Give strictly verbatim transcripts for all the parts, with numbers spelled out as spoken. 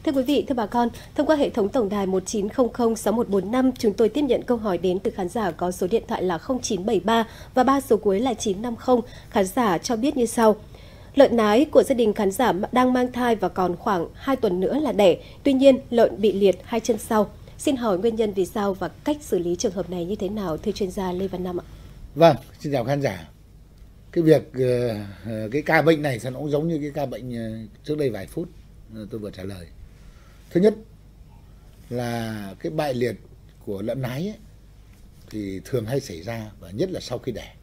Thưa quý vị, thưa bà con, thông qua hệ thống tổng đài một chín không không sáu một bốn năm, chúng tôi tiếp nhận câu hỏi đến từ khán giả có số điện thoại là không chín bảy ba và ba số cuối là chín năm không. Khán giả cho biết như sau. Lợn nái của gia đình khán giả đang mang thai và còn khoảng hai tuần nữa là đẻ. Tuy nhiên, lợn bị liệt hai chân sau. Xin hỏi nguyên nhân vì sao và cách xử lý trường hợp này như thế nào, thưa chuyên gia Lê Văn Năm ạ? Vâng, xin chào khán giả. Cái việc cái ca bệnh này nó cũng giống như cái ca bệnh trước đây vài phút tôi vừa trả lời. Thứ nhất là cái bại liệt của lợn nái ấy, thì thường hay xảy ra và nhất là sau khi đẻ.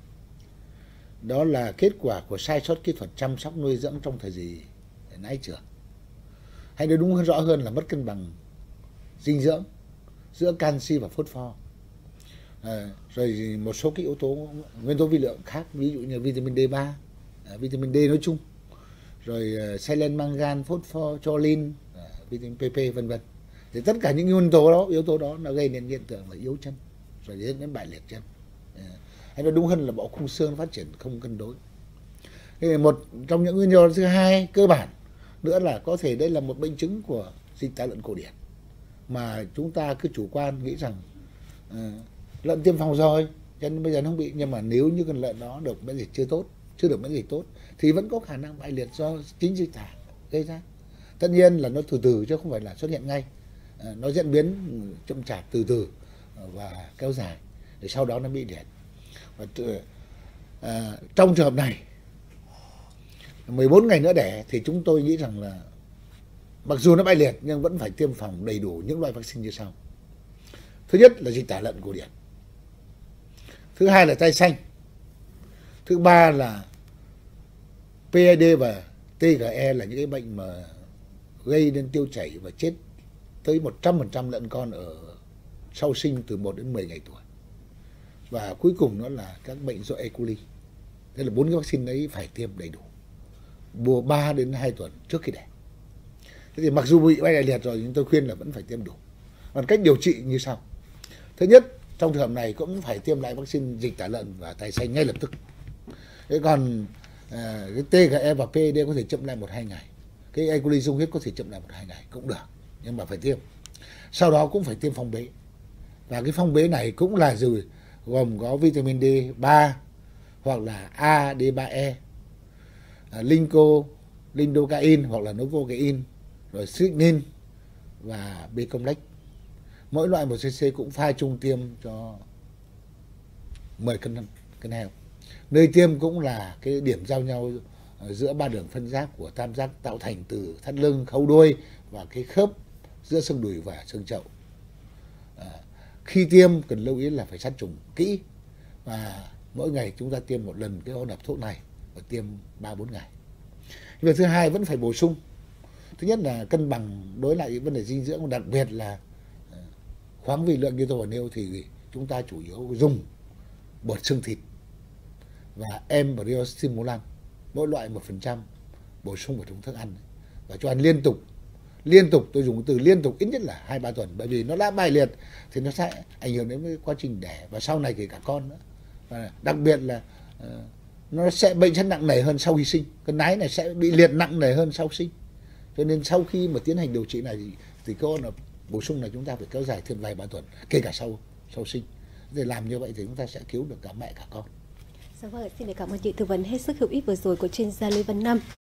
Đó là kết quả của sai sót kỹ thuật chăm sóc nuôi dưỡng trong thời kỳ nái trưởng. Hay nói đúng hơn rõ hơn là mất cân bằng dinh dưỡng giữa canxi và phốt pho. À, rồi một số cái yếu tố nguyên tố vi lượng khác, ví dụ như vitamin D ba, vitamin D nói chung, rồi uh, selen, mangan, phốt pho, choline, uh, vitamin P P vân vân. Thì tất cả những yếu tố đó, yếu tố đó nó gây nên hiện tượng là yếu chân, rồi dẫn đến bại liệt chân. À, hay nói đúng hơn là bộ khung xương phát triển không cân đối. Thì một trong những nguyên nhân thứ hai cơ bản nữa là có thể đây là một bệnh chứng của dịch tả lợn cổ điển mà chúng ta cứ chủ quan nghĩ rằng uh, lợn tiêm phòng rồi cho nên bây giờ nó không bị, nhưng mà nếu như con lợn đó được miễn dịch chưa tốt, chưa được miễn dịch tốt thì vẫn có khả năng bại liệt do chính dịch tả gây ra. Tất nhiên là nó từ từ chứ không phải là xuất hiện ngay, à, nó diễn biến chậm chạp từ từ và kéo dài để sau đó nó bị liệt. Và từ, à, trong trường hợp này mười bốn ngày nữa đẻ thì chúng tôi nghĩ rằng là mặc dù nó bại liệt nhưng vẫn phải tiêm phòng đầy đủ những loại vaccine như sau. Thứ nhất là dịch tả lợn cổ điển. Thứ hai là tai xanh. Thứ ba là pê i đê và tê giê e là những cái bệnh mà gây nên tiêu chảy và chết tới một trăm phần trăm lợn con ở sau sinh từ một đến mười ngày tuổi. Và cuối cùng nó là các bệnh do E. coli. Thế là bốn cái vaccine đấy phải tiêm đầy đủ. Bùa ba đến hai tuần trước khi đẻ. Thế thì mặc dù bị bại liệt rồi nhưng tôi khuyên là vẫn phải tiêm đủ. Còn cách điều trị như sau. Thứ nhất, trong trường hợp này cũng phải tiêm lại vaccine dịch tả lợn và tai xanh ngay lập tức. Thế còn à, cái tê giê e và pê i đê có thể chậm lại một hai ngày. Cái E. coli dung huyết có thể chậm lại một hai ngày cũng được, nhưng mà phải tiêm. Sau đó cũng phải tiêm phong bế. Và cái phong bế này cũng là gì? Gồm có vitamin D ba hoặc là A D ba E, à, Linco, Lidocaine hoặc là Novocaine, rồi Strychnine và B-complex. Mỗi loại một cc cũng pha chung tiêm cho mười cân cân heo. Nơi tiêm cũng là cái điểm giao nhau giữa ba đường phân giác của tam giác tạo thành từ thắt lưng, khâu đuôi và cái khớp giữa xương đùi và xương chậu. À, khi tiêm cần lưu ý là phải sát trùng kỹ và mỗi ngày chúng ta tiêm một lần cái hỗn hợp thuốc này và tiêm ba bốn ngày. Việc thứ hai vẫn phải bổ sung. Thứ nhất là cân bằng đối lại vấn đề dinh dưỡng, đặc biệt là khoáng vi lượng như tôi vừa nêu thì chúng ta chủ yếu dùng bột xương thịt và embryo stimulant, mỗi loại một phần trăm bổ sung vào trong thức ăn và cho ăn liên tục. Liên tục, tôi dùng từ liên tục ít nhất là hai ba tuần, bởi vì nó đã bại liệt thì nó sẽ ảnh hưởng đến quá trình đẻ và sau này kể cả con nữa. Và đặc biệt là uh, nó sẽ bệnh sẽ nặng nề hơn sau khi sinh, cái nái này sẽ bị liệt nặng nề hơn sau sinh. Cho nên sau khi mà tiến hành điều trị này thì, thì cơ hội bổ sung này chúng ta phải kéo dài thêm vài ba tuần, kể cả sau sau sinh. Để làm như vậy thì chúng ta sẽ cứu được cả mẹ cả con. Dạ vâng, xin cảm ơn những tư vấn hết sức hữu ích vừa rồi của chuyên gia Lê Văn Năm.